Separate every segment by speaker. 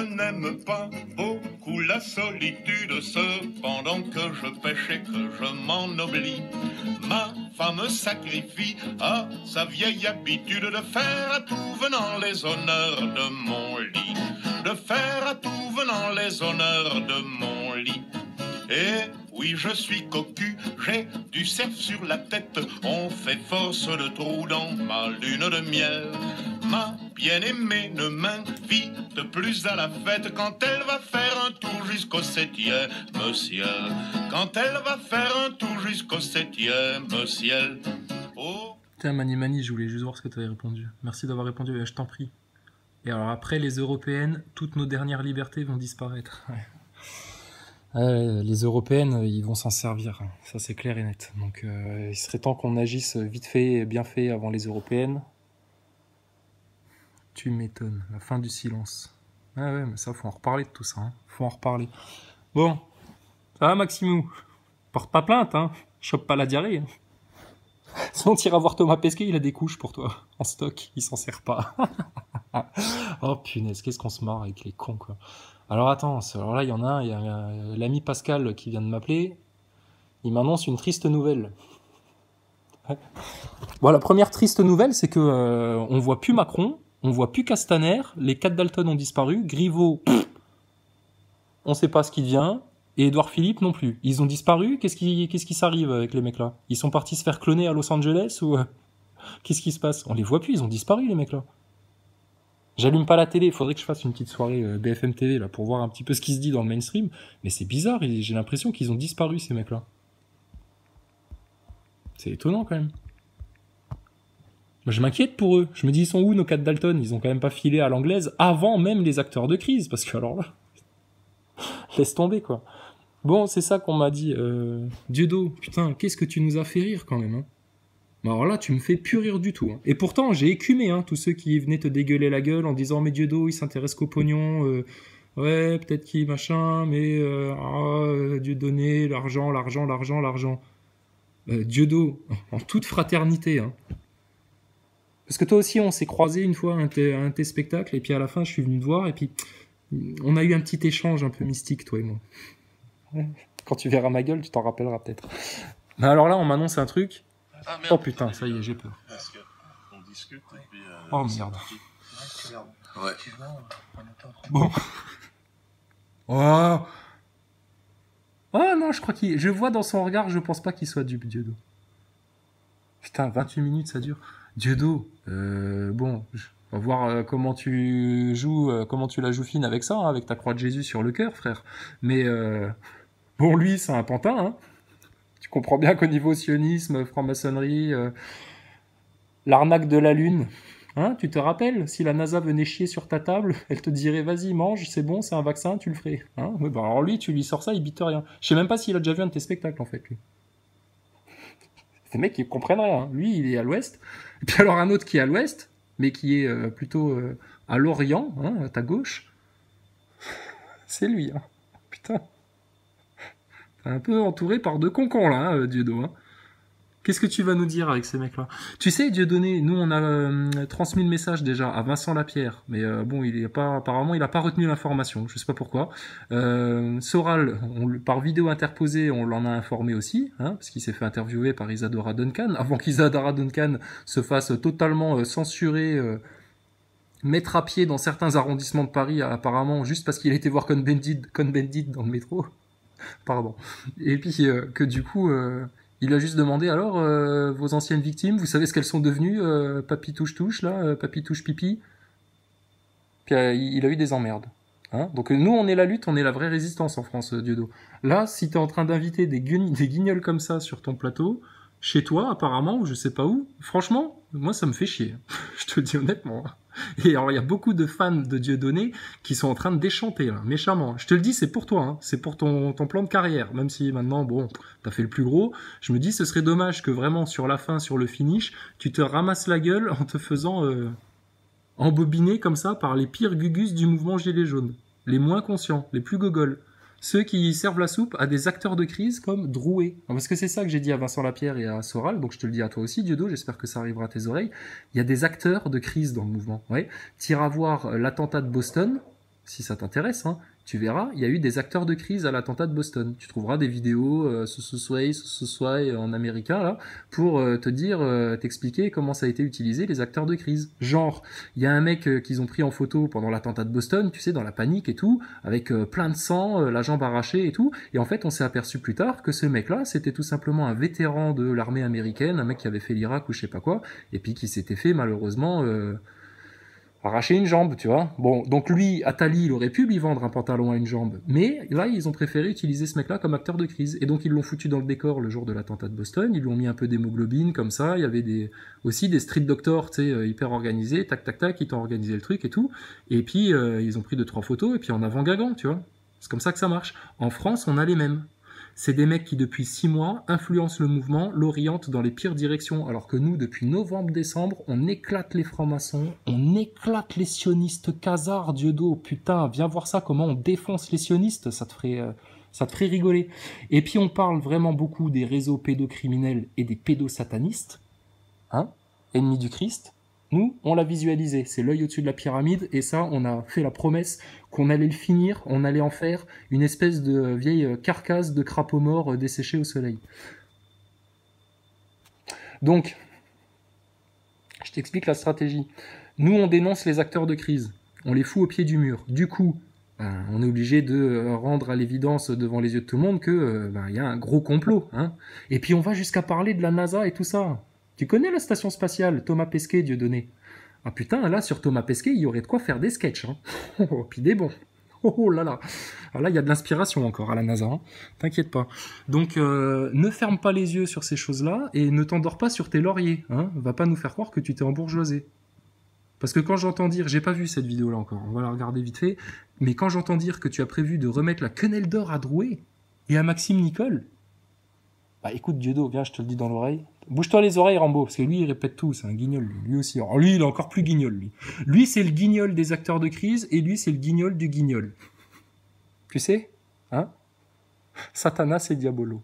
Speaker 1: n'aime pas beaucoup la solitude, cependant que je pêche et que je m'en oublie. Ma femme sacrifie à sa vieille habitude de faire à tout venant les honneurs de mon lit. De faire à tout venant les honneurs de mon lit. Et oui, je suis cocu, j'ai du cerf sur la tête, on fait force de trous dans ma lune de miel. Ma bien-aimée ne m'invite plus à la fête quand elle va faire un tour jusqu'au 7e ciel. Quand elle va faire un tour jusqu'au 7e ciel. Oh.
Speaker 2: Tiens, Mani Mani, je voulais juste voir ce que tu avais répondu. Merci d'avoir répondu, je t'en prie. Et alors après, les européennes, toutes nos dernières libertés vont disparaître. Ouais. Les européennes, ils vont s'en servir, ça c'est clair et net. Donc il serait temps qu'on agisse vite fait et bien fait avant les européennes. Tu m'étonnes, la fin du silence. Ah ouais, mais ça, faut en reparler de tout ça, hein. Faut en reparler. Bon, ça va Maximou? Porte pas plainte, hein. Chope pas la diarrhée. Hein. Sinon, t'iras voir Thomas Pesquet, il a des couches pour toi, en stock, il s'en sert pas. Oh punaise, qu'est-ce qu'on se marre avec les cons, quoi. Alors attends, alors là il y en a un, il y a l'ami Pascal qui vient de m'appeler, il m'annonce une triste nouvelle. Bon, la première triste nouvelle, c'est que on voit plus Macron, on voit plus Castaner, les 4 Dalton ont disparu, Griveaux, on sait pas ce qu'il devient, et Édouard Philippe non plus. Ils ont disparu, qu'est-ce qui s'arrive avec les mecs là? Ils sont partis se faire cloner à Los Angeles ou qu'est-ce qui se passe? On les voit plus, ils ont disparu les mecs là. J'allume pas la télé, il faudrait que je fasse une petite soirée BFM TV là pour voir un petit peu ce qui se dit dans le mainstream, mais c'est bizarre, j'ai l'impression qu'ils ont disparu ces mecs-là. C'est étonnant quand même. Moi je m'inquiète pour eux, je me dis ils sont où nos 4 Dalton? Ils ont quand même pas filé à l'anglaise avant même les acteurs de crise, parce que alors là, laisse tomber quoi. Bon, c'est ça qu'on m'a dit, Dieudo, putain, qu'est-ce que tu nous as fait rire quand même, hein. Alors là, tu me fais plus rire du tout. Hein. Et pourtant, j'ai écumé tous ceux qui venaient te dégueuler la gueule en disant « Mais Dieudo, il s'intéresse qu'au pognon. Ouais, peut-être qu'il machin, mais Dieudonné, l'argent. Dieudo, en toute fraternité. Hein. Parce que toi aussi, on s'est croisés une fois à un de tes spectacles, et puis à la fin, je suis venu te voir, et puis on a eu un petit échange un peu mystique, toi et moi. Quand tu verras ma gueule, tu t'en rappelleras peut-être. Mais alors là, on m'annonce un truc... Ah, oh putain, ça y est, j'ai peur.
Speaker 1: Parce qu'on discute et puis...
Speaker 2: oh merde.
Speaker 1: Ouais.
Speaker 2: Bon. Oh. Oh non, je crois qu'il... Je vois dans son regard, je pense pas qu'il soit dupe, Dieudo. Putain, 28 minutes, ça dure. Dieudo, bon, on va voir comment tu joues, comment tu la joues fine avec ça, hein, avec ta croix de Jésus sur le cœur, frère. Mais bon, lui, c'est un pantin, hein. Tu comprends bien qu'au niveau sionisme, franc-maçonnerie, l'arnaque de la Lune, hein, tu te rappelles, si la NASA venait chier sur ta table, elle te dirait vas-y, mange, c'est bon, c'est un vaccin, tu le ferais. Hein, ouais, bah alors lui, tu lui sors ça, il bite rien. Je sais même pas s'il a déjà vu un de tes spectacles, en fait, lui. Ces mecs, ils comprennent rien. Lui, il est à l'ouest. Et puis alors un autre qui est à l'ouest, mais qui est plutôt à l'orient, hein, à ta gauche. C'est lui, hein. Putain. Un peu entouré par 2 concons là, Dieudo. Hein. Qu'est-ce que tu vas nous dire avec ces mecs-là? Tu sais, Dieudonné, nous on a transmis le message déjà à Vincent Lapierre, mais bon, apparemment il a pas retenu l'information, je sais pas pourquoi. Soral, par vidéo interposée, on l'en a informé aussi, hein, parce qu'il s'est fait interviewer par Isadora Duncan, avant qu'Isadora Duncan se fasse totalement censurer, mettre à pied dans certains arrondissements de Paris, apparemment, juste parce qu'il a été voir Cohn-Bendit dans le métro. Pardon. Et puis que du coup, il a juste demandé alors vos anciennes victimes, vous savez ce qu'elles sont devenues, papy touche là, papy touche pipi. Puis il a eu des emmerdes. Hein, donc nous on est la lutte, on est la vraie résistance en France, Dieudo. Là, si t'es en train d'inviter des guignols comme ça sur ton plateau, chez toi apparemment ou je sais pas où, franchement, moi ça me fait chier. Je te le dis honnêtement. Et alors il y a beaucoup de fans de Dieudonné qui sont en train de déchanter là, méchamment. Je te le dis, c'est pour toi, hein. C'est pour ton plan de carrière. Même si maintenant, bon, t'as fait le plus gros. Je me dis, ce serait dommage que vraiment sur la fin, sur le finish, tu te ramasses la gueule en te faisant embobiner comme ça par les pires gugus du mouvement Gilets jaunes, les moins conscients, les plus gogoles. Ceux qui servent la soupe à des acteurs de crise comme Drouet. Parce que c'est ça que j'ai dit à Vincent Lapierre et à Soral, donc je te le dis à toi aussi, Dieudo, j'espère que ça arrivera à tes oreilles. Il y a des acteurs de crise dans le mouvement. Ouais. T'iras voir l'attentat de Boston, si ça t'intéresse, hein, tu verras, il y a eu des acteurs de crise à l'attentat de Boston. Tu trouveras des vidéos en américain là pour te dire, t'expliquer comment ça a été utilisé les acteurs de crise. Genre, il y a un mec qu'ils ont pris en photo pendant l'attentat de Boston, tu sais, dans la panique et tout, avec plein de sang, la jambe arrachée et tout. Et en fait, on s'est aperçu plus tard que ce mec-là, c'était tout simplement un vétéran de l'armée américaine, un mec qui avait fait l'Irak ou je sais pas quoi, et puis qui s'était fait malheureusement arracher une jambe, tu vois. Bon, donc lui, Attali, il aurait pu lui vendre un pantalon à une jambe, mais là, ils ont préféré utiliser ce mec-là comme acteur de crise. Et donc, ils l'ont foutu dans le décor le jour de l'attentat de Boston, ils lui ont mis un peu d'hémoglobine, comme ça, il y avait aussi des street doctors, tu sais, hyper organisés, tac, tac, tac, qui t'ont organisé le truc et tout. Et puis, ils ont pris 2-3 photos, et puis en avant Guingamp, tu vois. C'est comme ça que ça marche. En France, on a les mêmes. C'est des mecs qui, depuis 6 mois, influencent le mouvement, l'orientent dans les pires directions, alors que nous, depuis novembre-décembre, on éclate les francs-maçons, on éclate les sionistes casards, Dieudo, putain, viens voir ça, comment on défonce les sionistes, ça te ferait rigoler. Et puis on parle vraiment beaucoup des réseaux pédocriminels et des pédosatanistes, hein, ennemis du Christ. Nous, on l'a visualisé, c'est l'œil au-dessus de la pyramide, et ça, on a fait la promesse qu'on allait le finir, on allait en faire une espèce de vieille carcasse de crapaud mort desséché au soleil. Donc, je t'explique la stratégie. Nous, on dénonce les acteurs de crise, on les fout au pied du mur. Du coup, on est obligé de rendre à l'évidence devant les yeux de tout le monde que y a un gros complot. Hein. Et puis on va jusqu'à parler de la NASA et tout ça. Tu connais la station spatiale, Thomas Pesquet, Dieudonné? Ah putain, là, sur Thomas Pesquet, il y aurait de quoi faire des sketchs. Hein. Oh, puis des bons. Oh là là. Alors là, il y a de l'inspiration encore à la NASA. Hein. T'inquiète pas. Donc, ne ferme pas les yeux sur ces choses-là et ne t'endors pas sur tes lauriers. Hein. Va pas nous faire croire que tu t'es embourgeoisé. Parce que quand j'entends dire, j'ai pas vu cette vidéo-là encore, on va la regarder vite fait, mais quand j'entends dire que tu as prévu de remettre la quenelle d'or à Drouet et à Maxime Nicole, bah écoute Dieudo, viens, je te le dis dans l'oreille. Bouge-toi les oreilles, Rambo, parce que lui, il répète tout, c'est un guignol, lui aussi. Alors lui, il est encore plus guignol, lui. Lui, c'est le guignol des acteurs de crise, et lui, c'est le guignol du guignol. Tu sais? Hein? Satanas et Diabolo.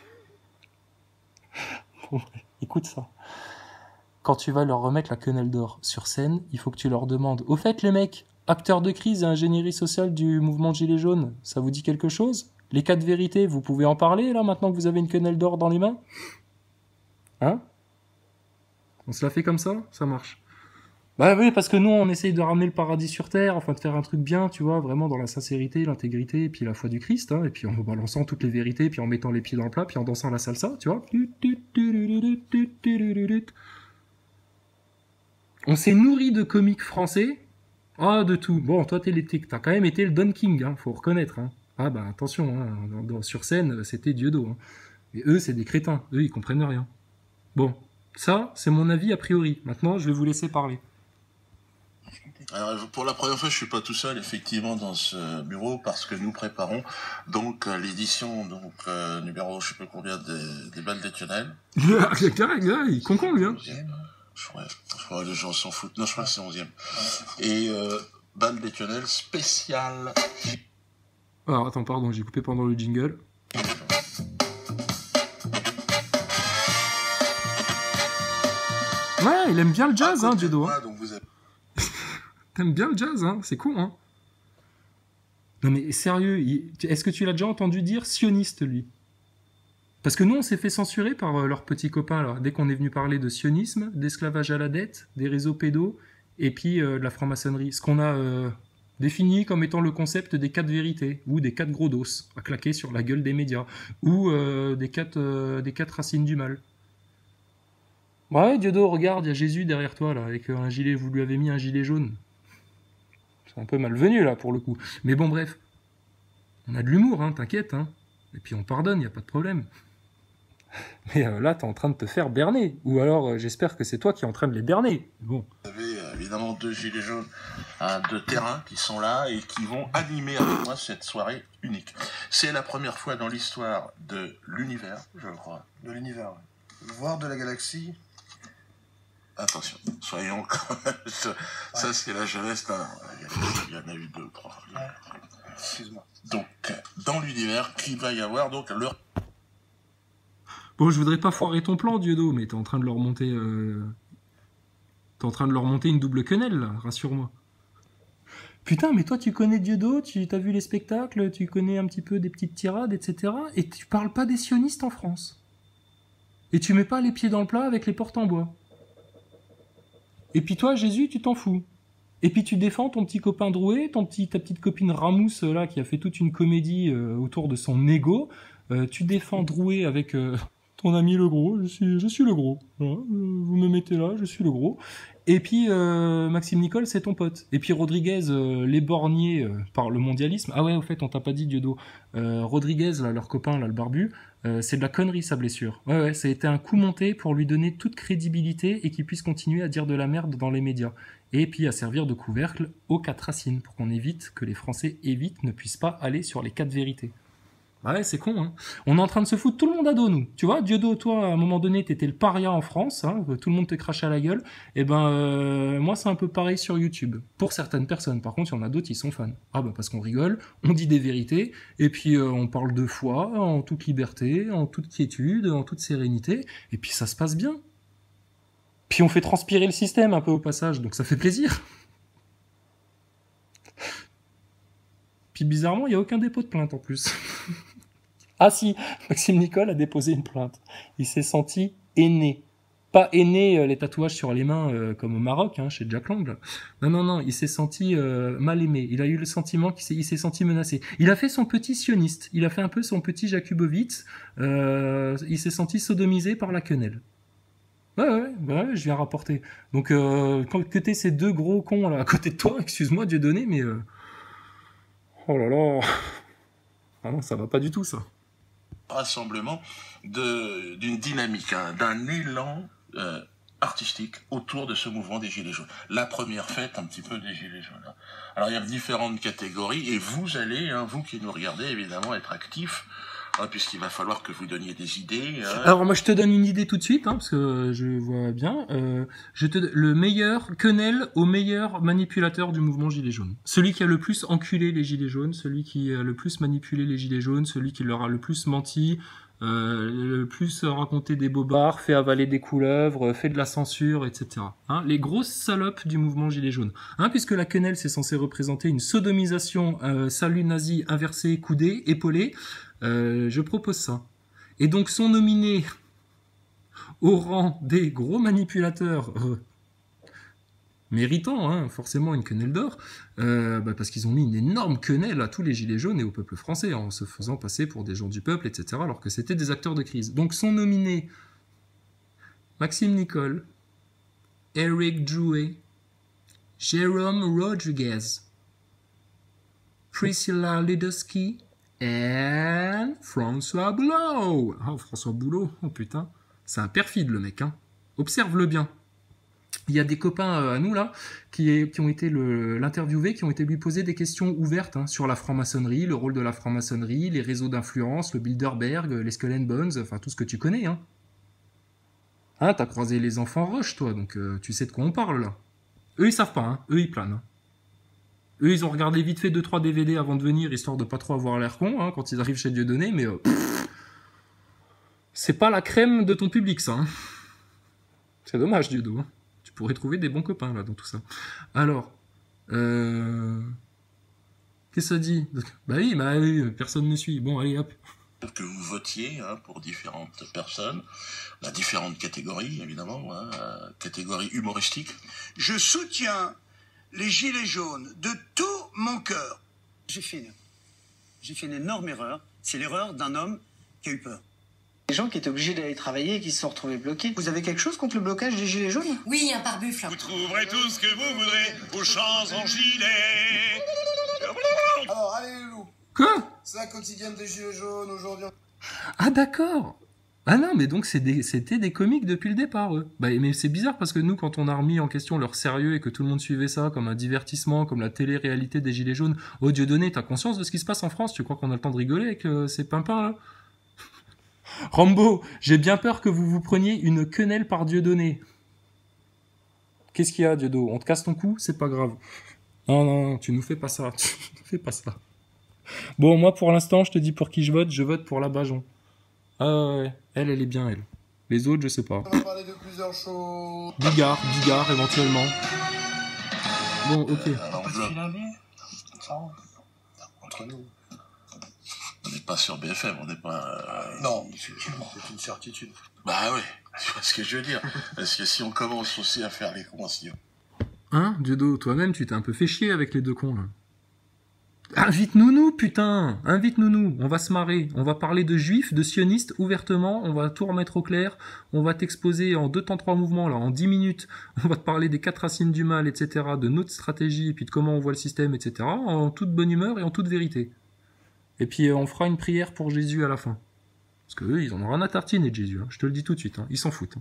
Speaker 2: Bon, écoute ça. Quand tu vas leur remettre la quenelle d'or sur scène, il faut que tu leur demandes, au fait les mecs, acteurs de crise et ingénierie sociale du mouvement Gilets jaunes, ça vous dit quelque chose? Les 4 vérités, vous pouvez en parler là maintenant que vous avez une quenelle d'or dans les mains? Hein? On se la fait comme ça? Ça marche. Bah oui, parce que nous, on essaye de ramener le paradis sur terre, enfin de faire un truc bien, tu vois, vraiment dans la sincérité, l'intégrité, et puis la foi du Christ, hein, et puis en balançant toutes les vérités, puis en mettant les pieds dans le plat, puis en dansant la salsa, tu vois. On s'est nourri de comiques français. Ah, de tout. Bon, toi, t'as quand même été le Don King, hein, faut reconnaître. Hein. Ah bah attention, hein, sur scène, c'était Dieudo. Hein. Et eux, c'est des crétins. Eux, ils comprennent rien. Bon, ça, c'est mon avis a priori. Maintenant, je vais vous laisser parler.
Speaker 3: Alors, pour la première fois, je suis pas tout seul, effectivement, dans ce bureau, parce que nous préparons donc l'édition numéro, je sais pas combien, des balles des tunnels.
Speaker 2: Il concombre, lui, hein.
Speaker 3: Je crois que les gens s'en foutent. Non, je crois que c'est 11e. Et balles des tunnels spéciales.
Speaker 2: Alors, attends, pardon, j'ai coupé pendant le jingle. Ouais, il aime bien le jazz, hein, Dieudo. Hein. T'aimes bien le jazz, hein, c'est cool, hein. Non mais sérieux, est-ce que tu l'as déjà entendu dire sioniste, lui? Parce que nous, on s'est fait censurer par leurs petits copains, là, dès qu'on est venu parler de sionisme, d'esclavage à la dette, des réseaux pédos, et puis de la franc-maçonnerie. Ce qu'on a défini comme étant le concept des 4 vérités, ou des 4 gros dos, à claquer sur la gueule des médias, ou des 4 racines du mal. Ouais, Dieudo, regarde, il y a Jésus derrière toi, là, avec un gilet, vous lui avez mis un gilet jaune. C'est un peu malvenu, là, pour le coup. Mais bon, bref. On a de l'humour, hein, t'inquiète, hein. Et puis on pardonne, y a pas de problème. Mais là, t'es en train de te faire berner. Ou alors, j'espère que c'est toi qui es en train de les berner. Bon.
Speaker 3: Vous avez évidemment 2 gilets jaunes de terrain qui sont là et qui vont animer avec moi cette soirée unique. C'est la première fois dans l'histoire de l'univers, je crois.
Speaker 4: De l'univers, ouais. Voire de la galaxie.
Speaker 3: Attention, soyons quand même... Ça, c'est la jeunesse. Non, il y en a eu 2, 3. Ouais.
Speaker 4: Excuse-moi.
Speaker 3: Donc, dans l'univers, qu'il va y avoir donc leur...
Speaker 2: Bon, je voudrais pas foirer ton plan, Dieudo, mais t'es en train de leur monter... T'es en train de leur monter une double quenelle, là, rassure-moi. Putain, mais toi, tu connais Dieudo, tu as vu les spectacles, tu connais un petit peu des petites tirades, etc. Et tu parles pas des sionistes en France. Et tu mets pas les pieds dans le plat avec les portes en bois. Et puis toi, Jésus, tu t'en fous. Et puis tu défends ton petit copain Drouet, ta petite copine Ramous, là, qui a fait toute une comédie autour de son ego. Tu défends Drouet avec ton ami le gros, je suis le gros. Voilà, vous me mettez là, je suis le gros. Et puis Maxime Nicole, c'est ton pote. Et puis Rodriguez, l'éborgné par le mondialisme. Ah ouais, au fait, on t'a pas dit, Dieudo. Rodriguez, là, leur copain, là, le barbu, c'est de la connerie, sa blessure. Ouais, ça a été un coup monté pour lui donner toute crédibilité et qu'il puisse continuer à dire de la merde dans les médias. Et puis à servir de couvercle aux 4 racines, pour qu'on évite, que les Français ne puissent pas aller sur les 4 vérités. Ouais, c'est con, hein. On est en train de se foutre tout le monde à dos, nous. Tu vois, Dieudo, toi, à un moment donné, t'étais le paria en France, hein, tout le monde te crachait à la gueule. Et ben, moi, c'est un peu pareil sur YouTube. Pour certaines personnes. Par contre, il y en a d'autres, ils sont fans. Ah bah, parce qu'on rigole, on dit des vérités, et puis on parle de foi, en toute liberté, en toute quiétude, en toute sérénité, et puis ça se passe bien. Puis on fait transpirer le système un peu au passage, donc ça fait plaisir. Puis bizarrement, il n'y a aucun dépôt de plainte en plus. Ah si, Maxime Nicole a déposé une plainte. Il s'est senti aîné. Pas aîné les tatouages sur les mains comme au Maroc, hein, chez Jack Lang. Non, il s'est senti mal aimé. Il a eu le sentiment qu'il s'est senti menacé. Il a fait son petit sioniste. Il a fait un peu son petit Jakubowicz. Il s'est senti sodomisé par la quenelle. Ouais, je viens rapporter. Donc, que t'aies ces 2 gros cons là à côté de toi, excuse-moi Dieudonné, mais... Oh là là. Ah non, ça va pas du tout, ça.
Speaker 3: Rassemblement d'une dynamique, hein, d'un élan artistique autour de ce mouvement des Gilets jaunes. La première fête un petit peu des Gilets jaunes. Alors il y a différentes catégories et vous allez, hein, vous qui nous regardez, évidemment être actifs, hein, puisqu'il va falloir que vous donniez des idées. Hein.
Speaker 2: Alors moi je te donne une idée tout de suite, hein, parce que je vois bien. Le meilleur quenelle au meilleur manipulateur du mouvement Gilets jaunes. Celui qui a le plus enculé les Gilets jaunes, celui qui a le plus manipulé les Gilets jaunes, celui qui leur a le plus menti, le plus raconté des bobards, fait avaler des couleuvres, fait de la censure, etc. Hein, les grosses salopes du mouvement Gilets jaunes. Hein, puisque la quenelle c'est censé représenter une sodomisation, salut nazi inversé, coudé, épaulé. Je propose ça. Et donc sont nominés au rang des gros manipulateurs méritants, hein, forcément une quenelle d'or, parce qu'ils ont mis une énorme quenelle à tous les gilets jaunes et au peuple français, en se faisant passer pour des gens du peuple, etc., alors que c'était des acteurs de crise. Donc sont nominés Maxime Nicole, Eric Drouet, Jérôme Rodriguez, Priscilla Lidowski, et François Boulot. Oh, François Boulot, oh putain. C'est un perfide, le mec, hein. Observe-le bien. Il y a des copains à nous, là, qui ont été l'interviewer, qui ont été lui poser des questions ouvertes, hein, sur la franc-maçonnerie, le rôle de la franc-maçonnerie, les réseaux d'influence, le Bilderberg, les Skull and Bones, enfin, tout ce que tu connais, hein. Hein, t'as croisé les enfants Roche, toi, donc tu sais de quoi on parle, là. Eux, ils savent pas, hein. Eux, ils planent, hein. Eux, ils ont regardé vite fait 2-3 DVD avant de venir, histoire de pas trop avoir l'air con, hein, quand ils arrivent chez Dieudonné, mais c'est pas la crème de ton public, ça. Hein. C'est dommage, Dieudo. Hein. Tu pourrais trouver des bons copains, là, dans tout ça. Alors, qu'est-ce que ça dit? Bah oui, personne ne suit. Bon, allez, hop.
Speaker 3: Que vous votiez, hein, pour différentes personnes, différentes catégories, évidemment, hein, catégories humoristiques.
Speaker 5: Je soutiens les Gilets jaunes de tout mon cœur.
Speaker 6: J'ai fait une énorme erreur. C'est l'erreur d'un homme qui a eu peur.
Speaker 7: Des gens qui étaient obligés d'aller travailler et qui se sont retrouvés bloqués. Vous avez quelque chose contre le blocage des Gilets jaunes?
Speaker 8: Oui, un pare-buffle.
Speaker 1: Vous trouverez tout ce que vous voudrez aux champs en gilet.
Speaker 4: Alors, allez, les loups.
Speaker 2: Quoi?
Speaker 4: C'est la quotidienne des Gilets jaunes aujourd'hui.
Speaker 2: Ah, d'accord. Ah non, mais donc c'était des comiques depuis le départ, eux. Bah, mais c'est bizarre parce que nous, quand on a remis en question leur sérieux et que tout le monde suivait ça comme un divertissement, comme la télé-réalité des Gilets jaunes, oh Dieudonné, t'as conscience de ce qui se passe en France? Tu crois qu'on a le temps de rigoler avec ces pimpins, là? Rambo, j'ai bien peur que vous vous preniez une quenelle par Dieudonné. Qu'est-ce qu'il y a, Dieudo? On te casse ton cou? C'est pas grave. Non, tu nous fais pas ça. Tu nous fais pas ça. Bon, moi, pour l'instant, je te dis pour qui je vote pour la Bajon. Ah ouais, elle est bien, elle. Les autres, je sais pas.
Speaker 4: On va parler de plusieurs choses.
Speaker 2: Bigard, éventuellement. Bon, ok.
Speaker 4: Ça, entre nous.
Speaker 3: On n'est pas sur BFM, on n'est pas...
Speaker 4: Non, c'est une certitude.
Speaker 3: Bah oui, tu vois ce que je veux dire. Parce que si on commence aussi à faire les cons, si...
Speaker 2: Hein, Diodo, toi-même, tu t'es un peu fait chier avec les deux cons, là. Invite-nous, putain! Invite-nous, on va se marrer. On va parler de juifs, de sionistes, ouvertement, on va tout remettre au clair, on va t'exposer en 2 temps 3 mouvements, là, en 10 minutes, on va te parler des 4 racines du mal, etc., de notre stratégie, et puis de comment on voit le système, etc., en toute bonne humeur et en toute vérité. Et puis on fera une prière pour Jésus à la fin. Parce que eux, ils en ont rien à tartiner de Jésus, hein. Je te le dis tout de suite, hein. Ils s'en foutent. Hein.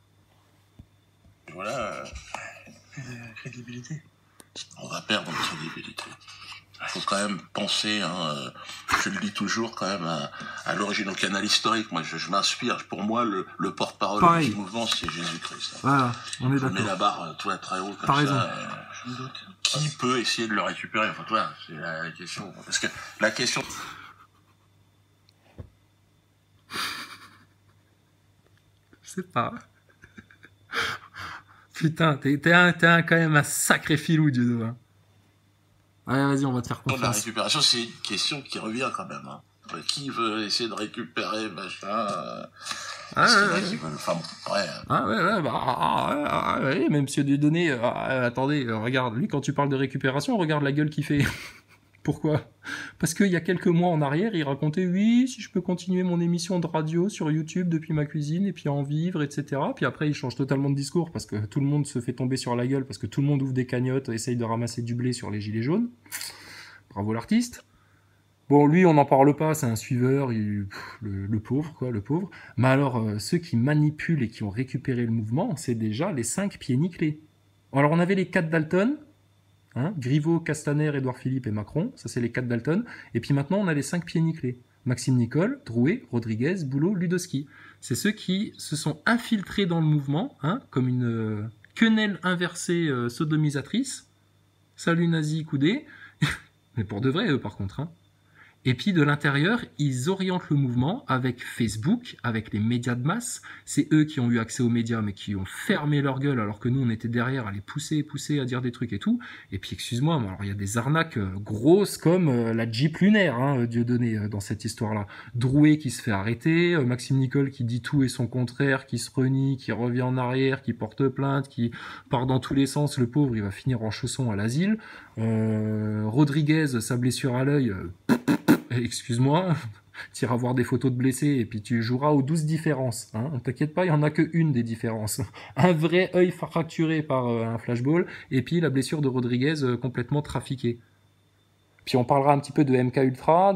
Speaker 3: Voilà,
Speaker 4: Plus de crédibilité.
Speaker 3: on va perdre notre crédibilité. Il faut quand même penser, hein, je le dis toujours quand même, à l'origine, au canal historique. Moi, je m'inspire. Pour moi, le porte-parole
Speaker 2: Pareil.
Speaker 3: du mouvement, c'est Jésus-Christ. Hein.
Speaker 2: Voilà, on est
Speaker 3: Je mets
Speaker 2: d'accord.
Speaker 3: la barre, toi, très haut, comme
Speaker 2: T'as
Speaker 3: ça.
Speaker 2: raison.
Speaker 4: Je me doute.
Speaker 3: Qui peut essayer de le récupérer? Enfin, toi, c'est la question. Parce que la question...
Speaker 2: Je sais pas. Putain, t'es quand même un sacré filou, Diodo. Hein. Allez, vas-y, on va te faire
Speaker 3: de la
Speaker 2: confiance.
Speaker 3: récupération, c'est une question qui revient quand même. Hein. Qui veut essayer de récupérer, machin parce qu'il y en a qui veulent... Enfin bon, ouais.
Speaker 2: Ouais, même si Dieudonné, attendez, regarde, lui, quand tu parles de récupération, regarde la gueule qu'il fait. Pourquoi? Parce qu'il y a quelques mois en arrière, il racontait, oui, si je peux continuer mon émission de radio sur YouTube depuis ma cuisine, et puis en vivre, etc. Puis après, il change totalement de discours, parce que tout le monde se fait tomber sur la gueule, parce que tout le monde ouvre des cagnottes, essaye de ramasser du blé sur les gilets jaunes. Bravo l'artiste. Bon, lui, on n'en parle pas, c'est un suiveur, le pauvre, quoi, le pauvre. Mais alors, ceux qui manipulent et qui ont récupéré le mouvement, c'est déjà les 5 pieds nickelés. Alors, on avait les 4 Dalton, hein, Griveaux, Castaner, Édouard Philippe et Macron, ça c'est les 4 Dalton. Et puis maintenant, on a les 5 pieds nickelés. Maxime Nicole, Drouet, Rodriguez, Boulot, Ludowski. C'est ceux qui se sont infiltrés dans le mouvement, hein, comme une quenelle inversée sodomisatrice. Salut nazi, coudé. Mais pour de vrai, eux, par contre, hein. Et puis de l'intérieur, ils orientent le mouvement avec Facebook, avec les médias de masse. C'est eux qui ont eu accès aux médias, mais qui ont fermé leur gueule, alors que nous, on était derrière à les pousser, à dire des trucs et tout. Et puis, excuse-moi, mais alors il y a des arnaques grosses comme la Jeep lunaire, hein, Dieudonné, dans cette histoire-là. Drouet qui se fait arrêter, Maxime Nicole qui dit tout et son contraire, qui se renie, qui revient en arrière, qui porte plainte, qui part dans tous les sens. Le pauvre, il va finir en chaussons à l'asile. Rodriguez, sa blessure à l'œil... excuse-moi, tu iras voir des photos de blessés et puis tu joueras aux 12 différences. Hein. T'inquiète pas, il n'y en a que une des différences. Un vrai œil fracturé par un flashball et puis la blessure de Rodriguez complètement trafiquée. Puis on parlera un petit peu de MK Ultra,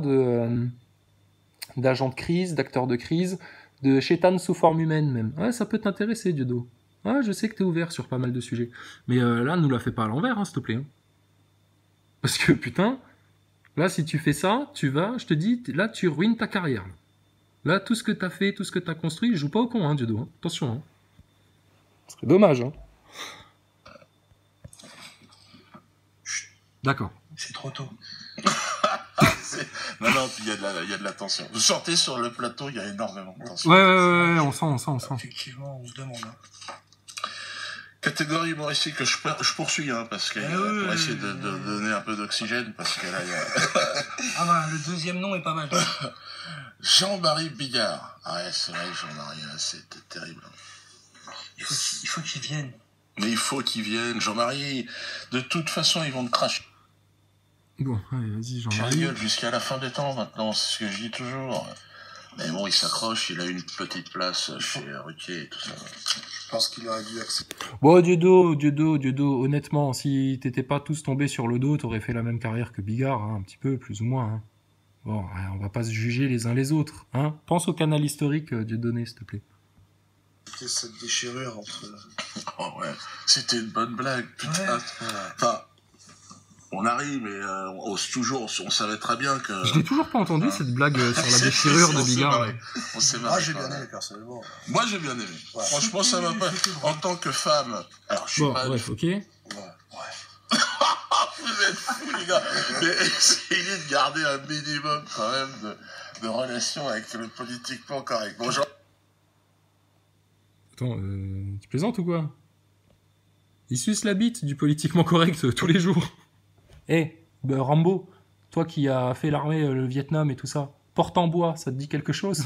Speaker 2: d'agents de crise, d'acteurs de crise, de chétan sous forme humaine même. Ouais, ça peut t'intéresser, Diodo. Ouais, je sais que t'es ouvert sur pas mal de sujets. Mais là, nous la fais pas à l'envers, hein, s'il te plaît. Hein. Parce que putain... Là, si tu fais ça, tu vas, je te dis, là, tu ruines ta carrière. Là, tout ce que t'as fait, tout ce que t'as construit, je joue pas au con, hein, Diodo. Hein. Attention. Hein. Ce serait dommage. Hein. D'accord.
Speaker 4: C'est trop tôt.
Speaker 3: Non, puis il y a de la tension. Vous sortez sur le plateau, il y a énormément de tension.
Speaker 2: Ouais, on sent.
Speaker 4: Effectivement, on se demande. Hein.
Speaker 3: Catégorie humoristique que je poursuis, hein, parce que pour essayer de donner un peu d'oxygène, parce que là, il y a...
Speaker 4: Ah bah, le deuxième nom est pas mal.
Speaker 3: Jean-Marie Bigard. Ah ouais, c'est vrai, Jean-Marie, c'est terrible.
Speaker 4: Il faut qu'il vienne.
Speaker 3: Mais il faut qu'il vienne. Jean-Marie, de toute façon, ils vont te cracher
Speaker 2: Bon, allez, vas-y,
Speaker 3: la
Speaker 2: Jean-Marie.
Speaker 3: gueule jusqu'à la fin des temps, maintenant, c'est ce que je dis toujours. Mais bon, il s'accroche, il a une petite place chez Ruquier et tout ça.
Speaker 4: Je pense qu'il aurait dû accepter.
Speaker 2: Bon, Diodo, honnêtement, si t'étais pas tous tombés sur le dos, t'aurais fait la même carrière que Bigard, hein, un petit peu, plus ou moins. Hein. Bon, on va pas se juger les uns les autres. Hein. Pense au canal historique, Dieudonné, s'il te plaît.
Speaker 4: C'était cette déchirure entre...
Speaker 3: Oh ouais, c'était une bonne blague, putain.
Speaker 4: Ouais.
Speaker 3: Enfin, on arrive, mais on savait très bien que...
Speaker 2: Je l'ai toujours pas entendu, cette blague sur la déchirure de Bigard.
Speaker 3: On s'est marré.
Speaker 4: Moi, j'ai bien aimé, personnellement.
Speaker 3: Moi, j'ai bien aimé.
Speaker 4: Ouais.
Speaker 3: Franchement, ça m'a pas... En tant que femme... Alors, je suis
Speaker 2: Bon,
Speaker 3: pas...
Speaker 2: bref, ok.
Speaker 4: Ouais.
Speaker 3: Vous êtes fous, les gars. Mais essayez de garder un minimum, quand même, de relation avec le politiquement correct. Bonjour.
Speaker 2: Attends, tu plaisantes ou quoi? Il suce la bite du politiquement correct tous les jours. Eh, Rambo, toi qui as fait l'armée, le Vietnam et tout ça, porte en bois, ça te dit quelque chose?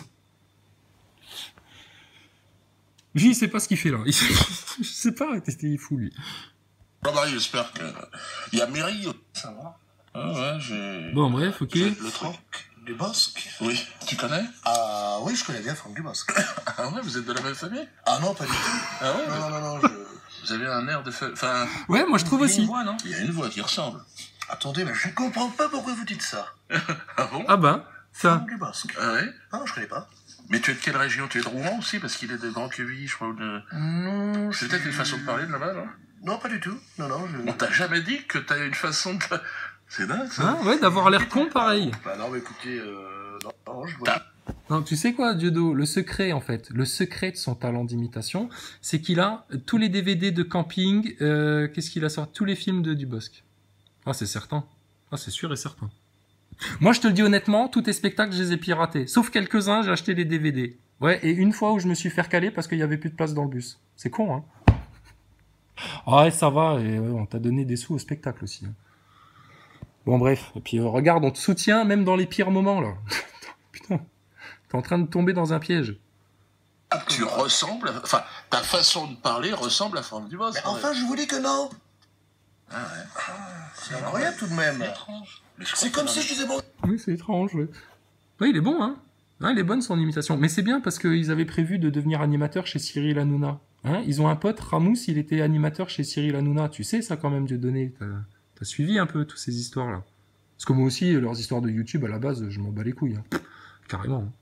Speaker 2: Lui, il sait pas ce qu'il fait là. Je sais pas, il est fou lui.
Speaker 3: Jean-Marie, j'espère que... Il y a Mairie, ça va. Ah ouais, j'ai...
Speaker 2: Bon, bref, ok.
Speaker 3: Le truc.
Speaker 4: Dubosc?
Speaker 3: Oui, tu connais?
Speaker 4: Ah oui, je connais bien Franck Dubosc.
Speaker 3: Ah ouais, vous êtes de la même famille?
Speaker 4: Ah non, pas du tout.
Speaker 3: Ah ouais?
Speaker 4: Non,
Speaker 3: Vous avez un air de... Enfin...
Speaker 2: Ouais, moi je trouve
Speaker 3: Il y a
Speaker 2: aussi.
Speaker 3: une voix, non? Il y a une voix qui ressemble.
Speaker 4: Attendez, mais je ne comprends pas pourquoi vous dites ça.
Speaker 3: Ah bon?
Speaker 2: Ah ben, ça.
Speaker 4: Franck Dubosc.
Speaker 3: Ah ouais?
Speaker 4: Ah non, je connais pas.
Speaker 3: Mais tu es de quelle région? Tu es de Rouen aussi? Parce qu'il est de Grand Quevilly, je crois, ou de...
Speaker 4: Non,
Speaker 3: C'est peut-être une façon de parler de là-bas, non?
Speaker 4: Non, pas du tout. Non,
Speaker 3: On t'a jamais dit que t'as une façon de... C'est dingue, ça.
Speaker 2: Hein, ouais, d'avoir l'air con pareil.
Speaker 4: Bah non, mais écoutez, non, je vois.
Speaker 2: Non, tu sais quoi, Dieudo, le secret en fait, le secret de son talent d'imitation, c'est qu'il a tous les DVD de camping, qu'est-ce qu'il a sorti? Tous les films de Dubosc. Ah, c'est certain. Ah, c'est sûr et certain. Moi, je te le dis honnêtement, tous tes spectacles, je les ai piratés. Sauf quelques-uns, j'ai acheté les DVD. Ouais, et une fois où je me suis fait recaler parce qu'il y avait plus de place dans le bus. C'est con, hein? Ah ouais, ça va, et on t'a donné des sous au spectacle aussi. Hein. Bon, bref. Et puis, regarde, on te soutient même dans les pires moments, là. Putain. T'es en train de tomber dans un piège.
Speaker 3: Tu ressembles... Enfin, ta façon de parler ressemble à Franck Dubosc.
Speaker 4: Mais enfin, je vous dis que non.
Speaker 3: Ah ouais.
Speaker 4: C'est incroyable tout de même.
Speaker 3: C'est étrange. Mais je crois
Speaker 4: C'est
Speaker 3: que
Speaker 4: comme
Speaker 3: dans
Speaker 4: si
Speaker 3: les-
Speaker 4: je disais bon.
Speaker 2: Oui, c'est étrange, ouais. Ouais, il est bon, hein. Ouais, il est bonne son imitation. Mais c'est bien parce qu'ils avaient prévu de devenir animateur chez Cyril Hanouna. Hein, ils ont un pote, Ramous, il était animateur chez Cyril Hanouna. Tu sais ça quand même, Dieudonné. T'as suivi un peu toutes ces histoires-là. Parce que moi aussi, leurs histoires de YouTube, à la base, je m'en bats les couilles. Hein. Carrément. Hein.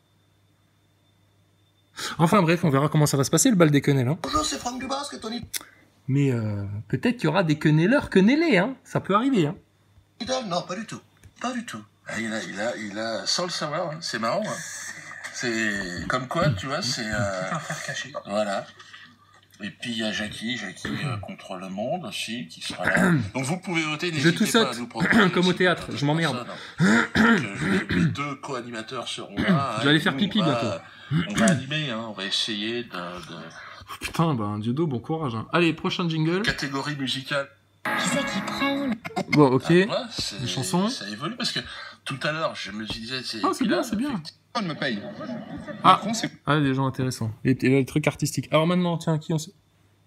Speaker 2: Enfin bref, on verra comment ça va se passer, le bal des quenelles. Hein.
Speaker 4: Bonjour, c'est Franck Dubosc et Tony.
Speaker 2: Mais peut-être qu'il y aura des quenelleurs quenellés. Hein. Ça peut arriver. Hein.
Speaker 4: Non, pas du tout. Pas du tout.
Speaker 3: Ah, il a, sans le savoir, hein. C'est marrant. Hein. C'est comme quoi, tu vois, c'est...
Speaker 4: Un frère caché.
Speaker 3: Voilà. Et puis il y a Jackie contre le monde aussi, qui sera là. Donc vous pouvez voter,
Speaker 2: Je tout
Speaker 3: n'hésitez pas à
Speaker 2: saute,
Speaker 3: nous proposer
Speaker 2: comme au
Speaker 3: aussi
Speaker 2: théâtre,
Speaker 3: des
Speaker 2: je m'emmerde.
Speaker 3: personnes, hein. Les deux co-animateurs seront là.
Speaker 2: Je vais aller
Speaker 3: et
Speaker 2: faire
Speaker 3: nous,
Speaker 2: pipi
Speaker 3: on va-
Speaker 2: bientôt.
Speaker 3: On va animer, hein. On va essayer de...
Speaker 2: Putain, ben Diodo, bon courage. Hein. Allez, prochain jingle.
Speaker 3: Catégorie musicale.
Speaker 8: Qui c'est qui prend?
Speaker 2: Bon, ok.
Speaker 3: Ah, ouais,
Speaker 2: Les chansons.
Speaker 3: Ça évolue parce que tout à l'heure, je me disais...
Speaker 2: Ah, c'est bien, c'est bien.
Speaker 9: On me paye.
Speaker 2: Ah, des gens intéressants. Et les trucs artistiques. Alors maintenant, tiens, qui on sait...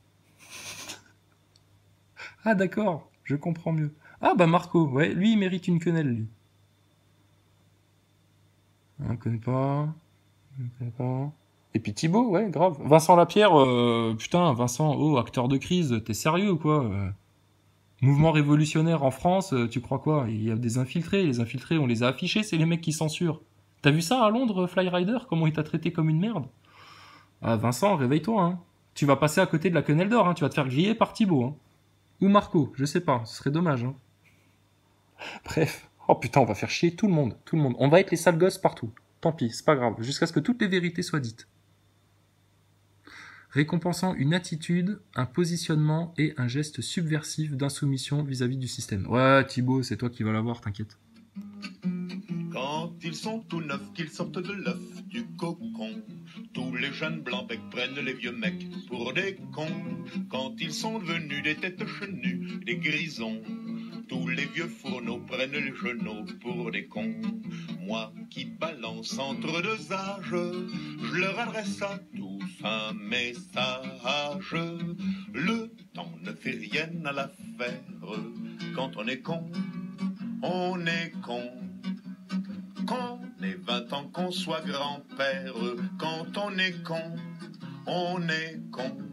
Speaker 2: Ah, d'accord, je comprends mieux. Ah, bah Marco, ouais, lui, il mérite une quenelle, lui. On connaît pas. Et puis Thibaut, ouais, grave. Vincent Lapierre, putain, Vincent, oh, acteur de crise, t'es sérieux ou quoi Mouvement révolutionnaire en France, tu crois quoi? Il y a des infiltrés, les infiltrés, on les a affichés, c'est les mecs qui censurent. T'as vu ça à Londres, Flyrider? Comment il t'a traité comme une merde? Ah, Vincent, réveille-toi, hein. Tu vas passer à côté de la quenelle d'or, hein. Tu vas te faire griller par Thibaut, hein. Ou Marco, je sais pas, ce serait dommage, hein. Bref. Oh putain, on va faire chier tout le monde, tout le monde. On va être les sales gosses partout. Tant pis, c'est pas grave, jusqu'à ce que toutes les vérités soient dites. Récompensant une attitude, un positionnement et un geste subversif d'insoumission vis-à-vis du système. Ouais, Thibaut, c'est toi qui vas l'avoir, t'inquiète.
Speaker 1: Quand ils sont tout neufs, qu'ils sortent de l'œuf du cocon, tous les jeunes blancs becs prennent les vieux mecs pour des cons. Quand ils sont devenus des têtes chenues, des grisons, tous les vieux fourneaux prennent les genoux pour des cons. Moi qui balance entre deux âges, je leur adresse à tous un message. Le temps ne fait rien à l'affaire. Quand on est con, on est con. Qu'on ait 20 ans, qu'on soit grand-père, quand on est con, on est con.